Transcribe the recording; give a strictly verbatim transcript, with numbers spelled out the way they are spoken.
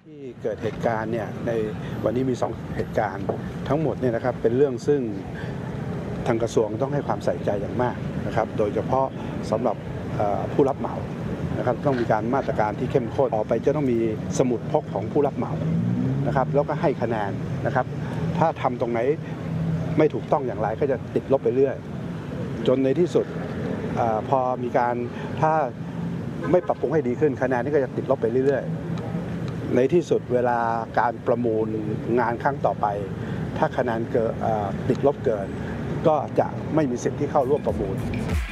ที่เกิดเหตุการณ์เนี่ยในวันนี้มีสองเหตุการณ์ทั้งหมดเนี่ยนะครับเป็นเรื่องซึ่งทางกระทรวงต้องให้ความใส่ใจอย่างมากนะครับโดยเฉพาะสำหรับผู้รับเหมานะครับต้องมีการมาตรการที่เข้มข้นต่อไปจะต้องมีสมุดพกของผู้รับเหมานะครับแล้วก็ให้คะแนนนะครับถ้าทำตรงไหนไม่ถูกต้องอย่างไรก็จะติดลบไปเรื่อยจนในที่สุดอพอมีการถ้าไม่ปรับปรุงให้ดีขึ้นคะแนนนี้ก็จะติดลบไปเรื่อยๆในที่สุดเวลาการประมูลงานครั้งต่อไปถ้าคะแนนเกินติดลบเกินก็จะไม่มีสิทธิ์ที่เข้าร่วมประมูล